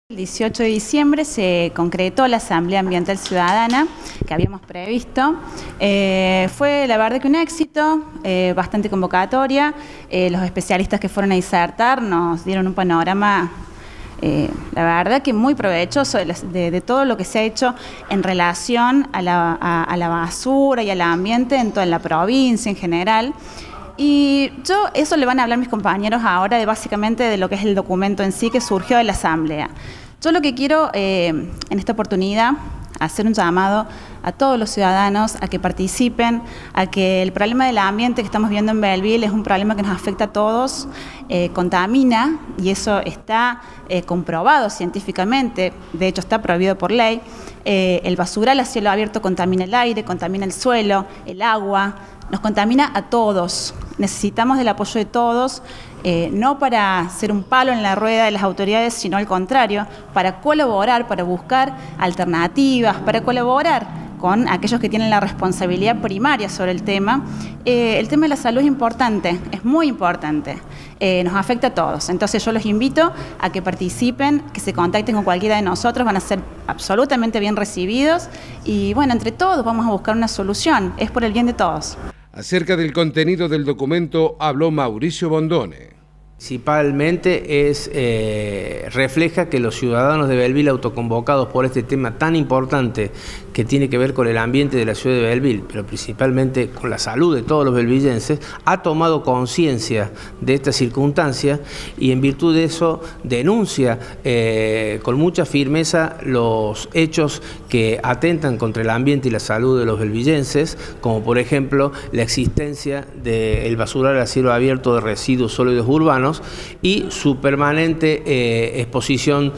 El 18 de diciembre se concretó la Asamblea Ambiental Ciudadana que habíamos previsto. Fue la verdad que un éxito, bastante convocatoria. Los especialistas que fueron a disertar nos dieron un panorama, la verdad que muy provechoso de todo lo que se ha hecho en relación a la basura y al ambiente en toda la provincia en general. Y eso le van a hablar mis compañeros ahora básicamente de lo que es el documento en sí que surgió de la Asamblea. Yo lo que quiero en esta oportunidad hacer un llamado a todos los ciudadanos a que participen, a que el problema del ambiente que estamos viendo en Belleville es un problema que nos afecta a todos, contamina, y eso está comprobado científicamente, de hecho está prohibido por ley. El basural a cielo abierto contamina el aire, contamina el suelo, el agua, nos contamina a todos. Necesitamos del apoyo de todos, no para ser un palo en la rueda de las autoridades, sino al contrario, para colaborar, para buscar alternativas, para colaborar con aquellos que tienen la responsabilidad primaria sobre el tema. El tema de la salud es importante, es muy importante, nos afecta a todos. Entonces yo los invito a que participen, que se contacten con cualquiera de nosotros, van a ser absolutamente bien recibidos y bueno, entre todos vamos a buscar una solución, es por el bien de todos. Acerca del contenido del documento habló Mauricio Bondone. Principalmente refleja que los ciudadanos de Belleville autoconvocados por este tema tan importante que tiene que ver con el ambiente de la ciudad de Belleville, pero principalmente con la salud de todos los belvillenses, ha tomado conciencia de esta circunstancia y en virtud de eso denuncia con mucha firmeza los hechos que atentan contra el ambiente y la salud de los belvillenses, como por ejemplo la existencia del basural a cielo abierto de residuos sólidos urbanos y su permanente exposición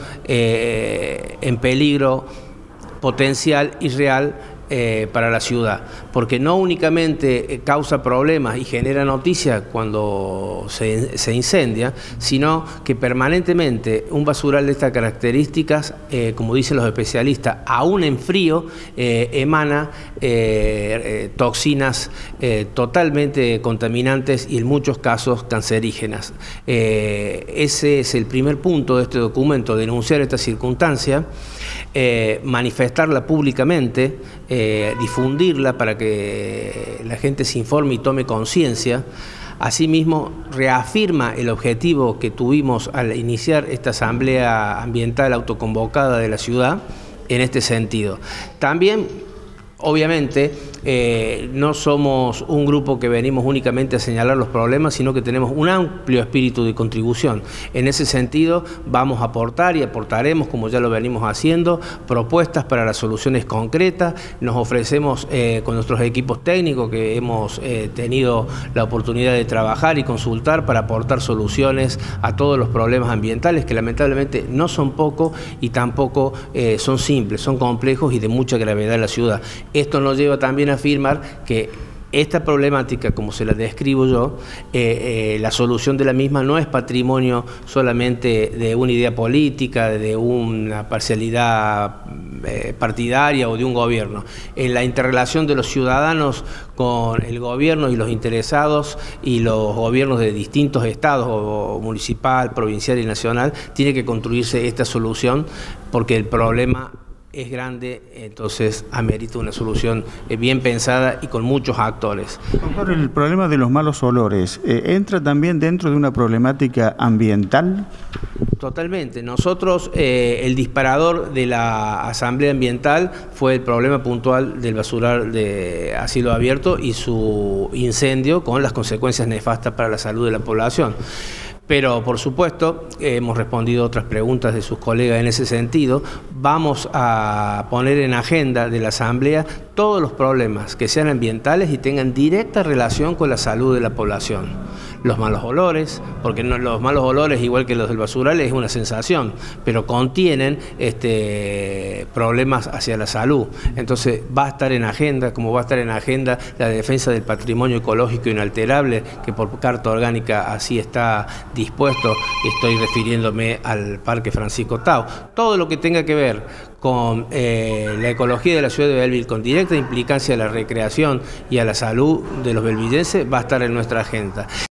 en peligro potencial y real para la ciudad, porque no únicamente causa problemas y genera noticias cuando se incendia, sino que permanentemente un basural de estas características, como dicen los especialistas, aún en frío, emana toxinas totalmente contaminantes y en muchos casos cancerígenas. Ese es el primer punto de este documento, denunciar esta circunstancia, manifestarla públicamente, difundirla para que la gente se informe y tome conciencia. Asimismo, reafirma el objetivo que tuvimos al iniciar esta asamblea ambiental autoconvocada de la ciudad en este sentido. También, obviamente, no somos un grupo que venimos únicamente a señalar los problemas, sino que tenemos un amplio espíritu de contribución. En ese sentido, vamos a aportar y aportaremos, como ya lo venimos haciendo, propuestas para las soluciones concretas. Nos ofrecemos con nuestros equipos técnicos que hemos tenido la oportunidad de trabajar y consultar para aportar soluciones a todos los problemas ambientales, que lamentablemente no son pocos y tampoco son simples, son complejos y de mucha gravedad en la ciudad. Esto nos lleva también a afirmar que esta problemática, como se la describo yo, la solución de la misma no es patrimonio solamente de una idea política, de una parcialidad partidaria o de un gobierno. En la interrelación de los ciudadanos con el gobierno y los interesados y los gobiernos de distintos estados, o municipal, provincial y nacional, tiene que construirse esta solución porque el problema es grande, entonces amerita una solución bien pensada y con muchos actores. Doctor, el problema de los malos olores, ¿entra también dentro de una problemática ambiental? Totalmente. Nosotros, el disparador de la Asamblea Ambiental fue el problema puntual del basural a cielo abierto y su incendio con las consecuencias nefastas para la salud de la población. Pero, por supuesto, hemos respondido otras preguntas de sus colegas en ese sentido. Vamos a poner en agenda de la Asamblea todos los problemas que sean ambientales y tengan directa relación con la salud de la población. Los malos olores, porque los malos olores, igual que los del basural, es una sensación, pero contienen problemas hacia la salud. Entonces va a estar en agenda, como va a estar en agenda la defensa del patrimonio ecológico inalterable, que por carta orgánica así está dispuesto. Estoy refiriéndome al Parque Francisco Tau. Todo lo que tenga que ver con la ecología de la ciudad de Belleville, con directa implicancia a la recreación y a la salud de los belvillenses, va a estar en nuestra agenda.